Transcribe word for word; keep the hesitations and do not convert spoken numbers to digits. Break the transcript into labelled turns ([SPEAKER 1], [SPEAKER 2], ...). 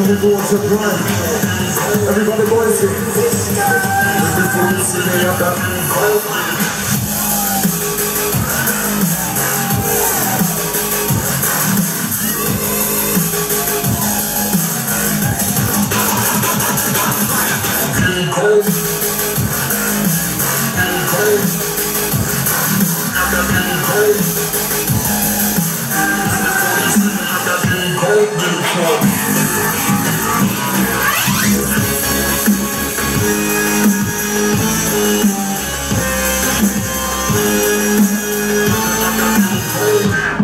[SPEAKER 1] we go to Brian. Everybody Boise. Everybody see me up that. Cold. Cold. Cold.